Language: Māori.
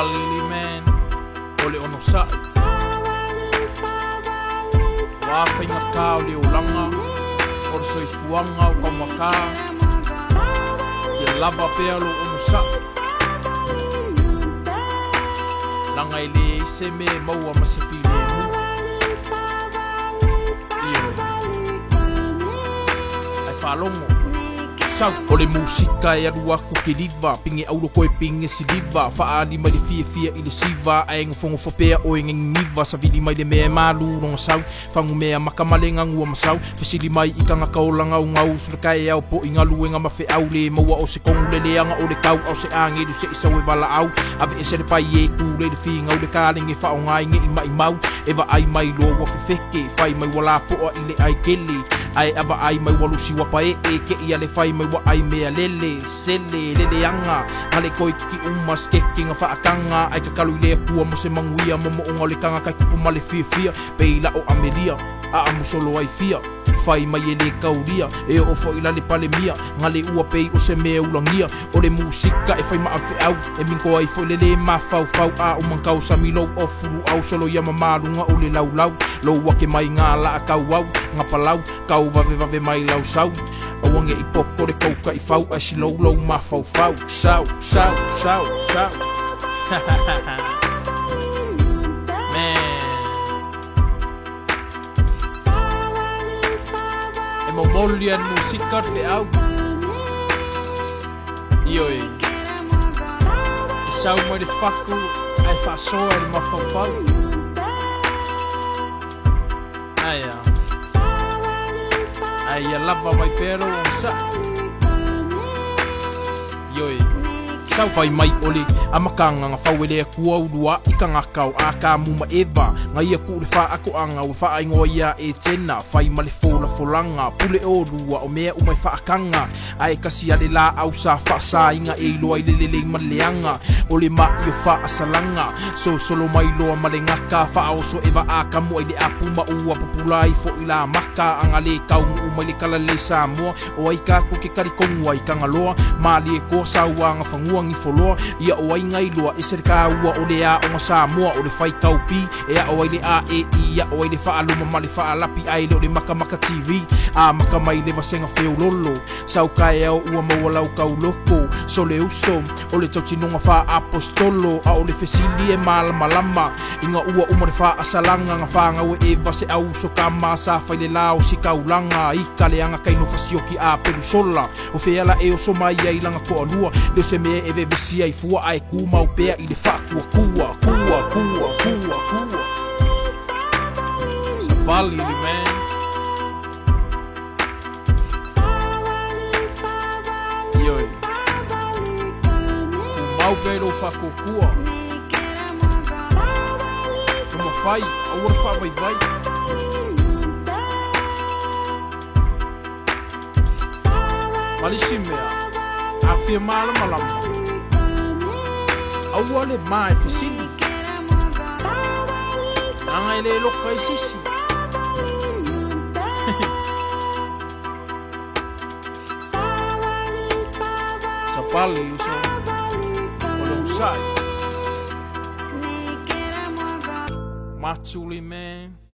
Palili man, ole ono sa'i. Wawhainga kā o le olanga, o le soifuanga o kaumaka. Ia lava pea lo ono sa'i. Langa i le ise me maua ma se while mu. Ai whalongo. Sau, o le musika e aru aku ke liva. Pinge auro koe pinge si liva. Whaali mai le fia i le siva. Aenga whongo whapea o e ngengi niva. Sa vili mai le mea malu ronga sau. Whangu mea makamalenga ngua masau. Whesili mai i kanga kaolanga o ngau. Surakae au po i ngalu e nga mawhi au le. Maua o se kongu le leanga o le kau. Au se angeru se isau e wala au. Ave e se le pai e ku le whingau le kālenge whao ngai nge i mai mau. Ewa ai mai lo wa whiwheke. Whai mai wala poa i le ai kele. Ai ava ai mai walusi wapa e ke ia le whai mai wa ai mea lele, sele, lele anga. Hale koi kiki umas keke nga whaakanga. Ai kakalu i lea kua mo se manguia. Momo o ngale kanga kai kupu male fia. Peila o Ameria, a amu solo ai fia. Whai mai e le kauria, e o fo ila le pale mia. Ngale ua pei o se mea ulangia. O le musika e whai maafi au. E minko ai fo le le mawhau a o mankau sa milou o furu au. Solo ia mamarunga o le lau. Lo wake mai ngā la a kau au. Ngā palau, kau vave mai lau sau. Awange i poko le kauka i fau. Ai si lou ma fau. Sau. Man. E momoli an musika te au. Ioi. I sau mai le whaku. Ai whasoa le mawhau. Aia. Ai a lava mai pero o sa. Ioi. Sau whai mai ole a makanga nga whau ele kua urua i ka ngakau a ka muma eva. Ngai a kure wha ako anga o wha ingoa ia e tena. Whai male fola folanga pule o rua o mea umai wha akanga. Ai kasi ale la au sa wha sa inga e iloa i lelele maleanga. Ole ma i o wha asalanga. So solo mai loa male ngaka wha oso eva a kamu ai le apu ma ua popula i fo i la maka. Anga le kau umai le kala le sa mua. O ai ka kuke karikongu ai kangaloa. Mali e ko sa ua nga whangua ngi foloa. Ia o ai ngai loa e sere ka ua o le a o nga Samoa. O le whai kaupi e a o ai le a e i a o ai le wha aluma ma le wha alapi ai le o le maka TV. A maka mai le vasenga wheo lolo. Sau ka e au ua maua lau kau loko. So le uso o le tautinonga wha apostolo. A o le fesili e malama. Inga ua uma le wha asalanga nga wha ngau e vase au so ka masa whai le lao si kaulanga. Ika le anga kaino fasioki a perusola. O feala e o so mai ai langa ko alua. Leo se me e vevesi ai fua ai kuma o pea i le wha kua. Sa Palili man. Ioi. Kumau pea lo wha kua. Kuma whai, aura wha vai. Malisi mea, a fia malama. Aua le mai fesili. Anga ele loka i sisi. Sa Palili so. O le usai. Matsuli man.